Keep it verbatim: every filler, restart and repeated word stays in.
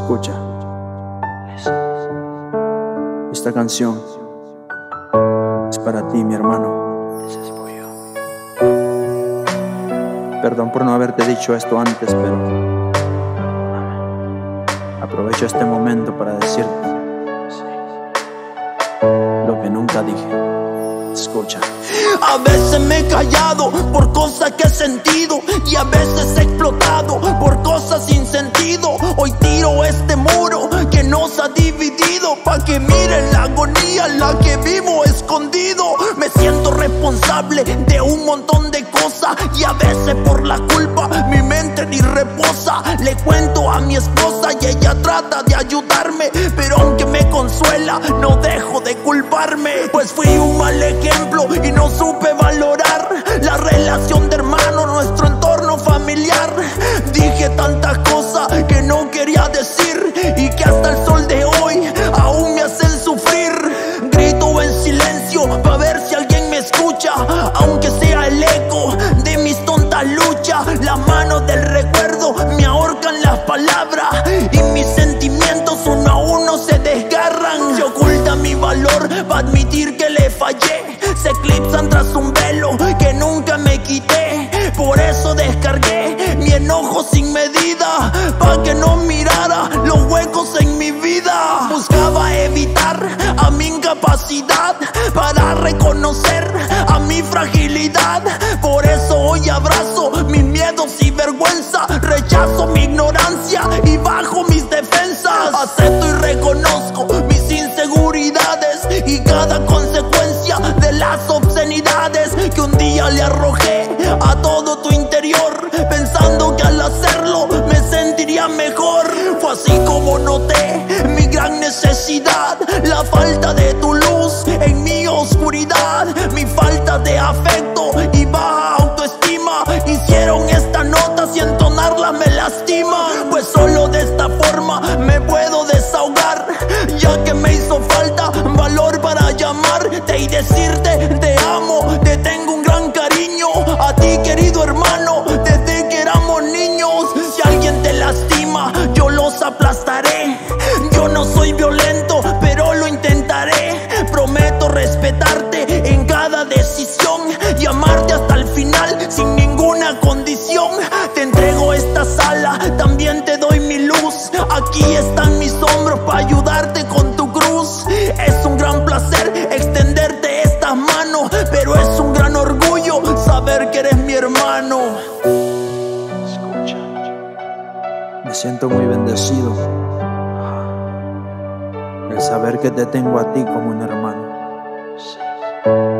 Escucha, esta canción es para ti, mi hermano. Perdón por no haberte dicho esto antes, pero aprovecho este momento para decirte lo que nunca dije. Escucha. A veces me he callado por cosas que he sentido, y a veces he explotado por cosas sin sentido. Hoy tiro este muro que nos ha dividido, pa' que miren la agonía en la que vivo escondido. Me siento responsable de un montón de cosas, y a veces por la culpa mi mente ni reposa. Le cuento a mi esposa y ella trata de ayudarme, pero aunque me consuela no dejo de culparme, pues fui un mal ejemplo y no supe valorar la relación de hermano, nuestro entorno familiar. Dije tantas cosas que no quería decir y que hasta el sol de hoy aún me hacen sufrir. Grito en silencio para ver si alguien me escucha, aunque sea el eco de mis tontas luchas. Las manos del recuerdo me ahorcan las palabras, y mis sentimientos uno a uno se desgarran. Se oculta mi valor para admitir que le fallé, se eclipsan tras un velo que nunca me quité. Por eso descargué mi enojo sin medida, pa' que no mirara los huecos en mi vida. Buscaba evitar a mi incapacidad para reconocer a mi fragilidad. Por eso hoy abrazo mis miedos y vergüenza, rechazo mi ignorancia y bajo mis defensas. Acepto y reconozco mis inseguridades y cada consecuencia de las obscenidades que un día le arrojé a todo tu interior, pensando que al hacerlo me sentiría mejor. Fue así como noté mi gran necesidad, la falta de tu luz en mi oscuridad. Mi falta de afecto y baja autoestima hicieron esta nota, si entonarla me lastima. Pues solo de esta forma me puedo desahogar, ya que me hizo falta valor para llamarte y decirte te amo, te tengo un gran cariño. A ti, querido hermano, desde que éramos niños. Si alguien te lastima, yo los aplastaré. Yo no soy violento, pero lo intentaré. Prometo respetarte en cada decisión y amarte hasta el final sin ninguna condición. Te entrego esta sala, también te doy mi luz. Aquí están mis hombros para ayudarte con tu cruz. Es un gran placer extenderte estas manos, pero es un gran orgullo saber que eres mi hermano. Escucha, me siento muy bendecido el saber que te tengo a ti como un hermano. Sí.